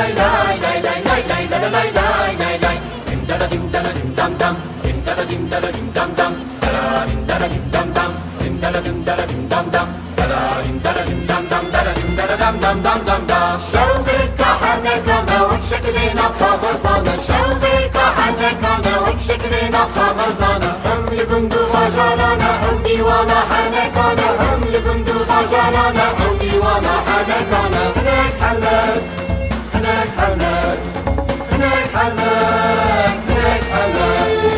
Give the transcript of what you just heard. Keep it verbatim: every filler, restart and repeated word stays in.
شوبك حنكنا وشكلنا خبزانا شوبك حنكنا وشكلنا خبزانا هم لبندو بجارانا هم ديوانا حنكنا هم لبندو بجارانا هم ديوانا حنكنا هناك حنك هناك حنك هناك حنك هناك حنك